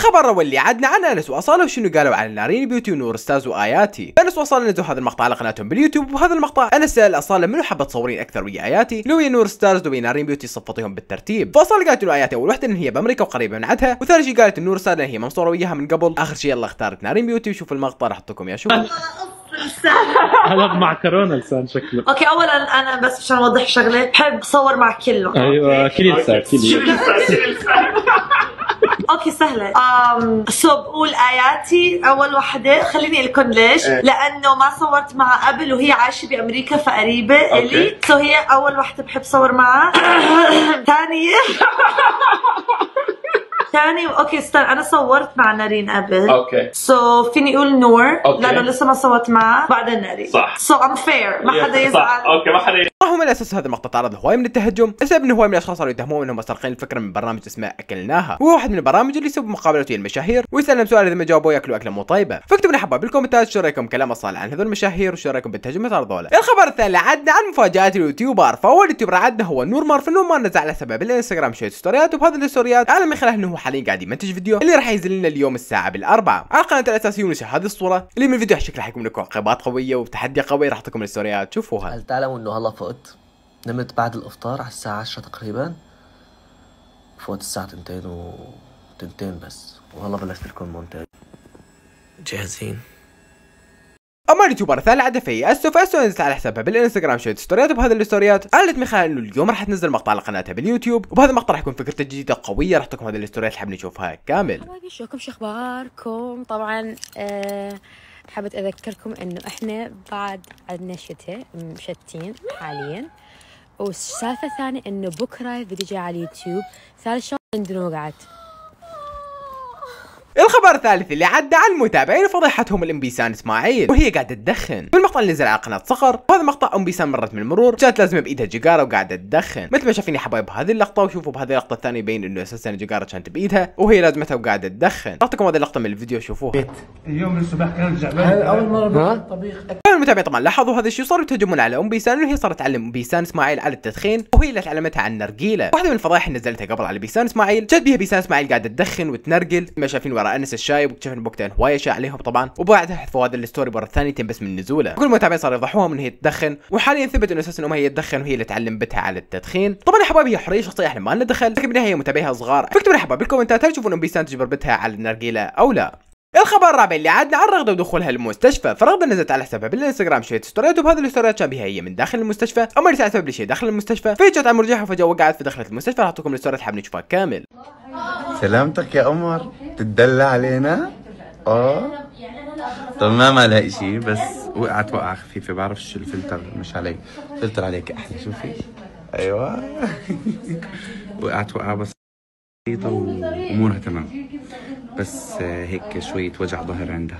الخبر واللي عدنا عن انس واصاله وشنو قالوا عن نارين بيوتي ونور ستارز واياتي. انس واصاله نزلوا هذا المقطع على قناتهم باليوتيوب، وبهذا المقطع انس سال اصاله منو حابه تصورين اكثر ويا اياتي، لو ويا نور ستارز ويا نارين بيوتي صفطيهم بالترتيب. فاصاله قالت انه اياتي اول وحده ان هي بامريكا وقريبه من عندها، وثاني شيء قالت انه نور ستارز هي منصوره وياها من قبل. اخر شيء يلا اختارت نارين بيوتي، وشوف المقطع راح احط لكم اياه. شوفوا هلا مع كورونا لسان شكله. اوكي، اولا انا بس عشان اوضح شغله، بحب اصور مع كلهم. ايوه كل لسان اوكي سهله. بقول اياتي اول وحده. خليني اقول لكم ليش. لانه ما صورت معها قبل وهي عايشه بامريكا فقريبه الي، هي اول وحده بحب صور معها. ثاني اوكي استنى، انا صورت مع نارين قبل. اوكي فيني اقول نور أوكي. لانه لسه ما صورت معها، بعدين نارين. صح. ام فير، ما حدا يزعل. اوكي ما حدا. هم على اساس هذا المقطع تعرض لهواي من التهجم، بسبب انه هواي من الاشخاص صاروا يتهمون انهم سارقين الفكره من برنامج اسمه اكلناها، وهو واحد من البرامج اللي يسوي مقابلات ويا المشاهير ويسالهم سؤال اذا ما جاوبوا ياكلوا اكله مو طيبه. فاكتبوا لنا حبايب بالكومنتات شو رايكم كلام اصال عن هذول المشاهير، وشو رايكم بالتهجم اللي تعرضوا له. الخبر الثاني عدنا عن مفاجات اليوتيوبر. فاول يوتيوبر عدنا هو نور مار. فنور مار نزل على سبب الانستغرام شويه ستوريات، وبهذه الستوريات اعلن من خلالها انه هو حاليا قاعد يمنتج فيديو اللي راح ينزل لنا اليوم الساعه 4 على قناه الاساسيه. ونشر هذه الصوره اللي من الفيديو شكلها حيكون لكم عقبات قويه وتحدي قوي، راح اعطيكم الستوريات شوفوها. هل تعلموا انه هلا فقت؟ نمت بعد الافطار على الساعة 10 تقريبا، فوت الساعة 2 بس، وهلا بلشت لكم مونتاج. جاهزين؟ اما اليوتيوبر الثاني عاد في اسو نزلت على حسابها بالانستغرام شويه ستوريات، وبهذه الستوريات قالت من خلال انه اليوم راح تنزل مقطع على قناتها باليوتيوب، وبهذا المقطع راح يكون فكرته جديده قويه، راح تكون هذه الستوريات اللي حابين نشوفها كامل. حبايبي شلونكم، شو اخباركم؟ طبعا حابة اذكركم انه احنا بعد عندنا شتاء مشتين حاليا، والسالفة الثانية انه بكره فيديو جاي على اليوتيوب. ثالث شغله عندنا وقعت. الخبر الثالث اللي عدى عن المتابعين فضيحتهم ام بيسان اسماعيل وهي قاعده تدخن. بالمقطع اللي نزل على قناه صقر، وهذا مقطع ام بيسان مرت من المرور كانت لازمه بايدها جيجاره وقاعده تدخن، مثل ما شايفين يا حبايب هذه اللقطه. وشوفوا بهذه اللقطه الثانيه يبين انه اساسا الجيجاره كانت بايدها وهي لازمتها وقاعده تدخن. اعطيكم هذه اللقطه من الفيديو شوفوها. اليوم الصبح كان جعبان اول مره بالطبيخ. المتابعين طبعا لاحظوا هذا الشيء، صاروا يتهجمون على ام بيسان، وهي صارت تعلم ام بيسان اسماعيل على التدخين، وهي اللي تعلمتها عن النرجيله. واحده من الفضايح اللي نزلتها قبل على بيسان اسماعيل جت بها بيسان اسماعيل قاعده تدخن وتنرجل، ما شايفين وراء انس الشايب، وشفنا بوقتها هوايه اشياء عليهم طبعا، وبعدها حذفوا هذا الستوري مره ثانيه بس من نزوله. كل المتابعين صاروا يفضحوها من هي تدخن، وحاليا ثبت انه اساسا امها هي تدخن وهي اللي تعلم بنتها على التدخين. طبعا يا حبايبي هي حريه شخصيه، احنا ما لنا دخل، لكن بالنهايه متابعيها صغار. فاكتبوا يا حبايبي بالكومنتات هل تشوفون ام بيسان تجبر بنتها على النرجيله او لا. الخبر الرابع اللي عدنا عن رغده ودخولها المستشفى. فرغده نزلت على حسابها بالانستغرام شويه ستوريات، وبهذه الستوريات كان بها هي من داخل المستشفى. اما اللي سبب ليش هي داخل المستشفى، فجت على مرجحها وفجاه وقعت فدخلت المستشفى. راح اعطيكم الستوريات حابين نشوفها كامل. سلامتك يا قمر، تتدلع علينا؟ طب ما لها شيء، بس وقعت وقعه خفيفه، بعرف شو الفلتر مش علي، فلتر عليك احلى. شوفي ايوه وقعت وقعه بس بسيطه وامورها تمام، بس هيك شويه وجع ظهر عندها.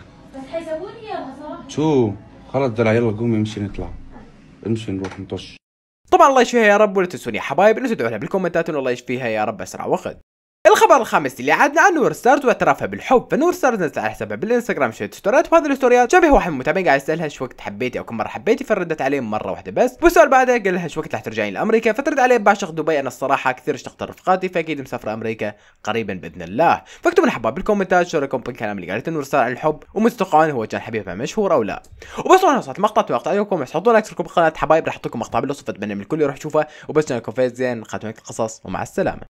شو خلص دلع، يلا قومي امشي نطلع، امشي نروح نطش. طبعا الله يشفيها يا رب، ولا تنسوني يا حبايب انه تدعوا لها بالكومنتات انه الله يشفيها يا رب اسرع وقت. الخبر الخامس اللي عدنا عن نور ستارز واعترافها بالحب. فنور ستارز نزلت على حسابها بالانستغرام شويه ستوريات، وهذه الستوريات شبه واحد من المتابعين قاعد يسالها شو وقت حبيتي او كم مره حبيتي، فردت عليه مره واحده بس. والسؤال بعدها قال لها شو وقت رح ترجعين لامريكا، فترد عليه بعشق دبي، انا الصراحه كثير اشتقت رفقاتي، فاكيد مسافره امريكا قريبا باذن الله. فاكتبوا لنا حبايب بالكومنتات شو رايكم بالكلام اللي قالته نور ستارز عن الحب، ومتوقعون هو كان حبيبها مشهور او لا. وبس هون وصلت المقطع، وقت عليكم تحطوا لايك بالقناه حبايب، رح احط لكم مقطع بالوصف، اتمنى من الكل يروح يشوفه. وبس كان لكم فايز زين، خاتمة القصص، ومع السلامه.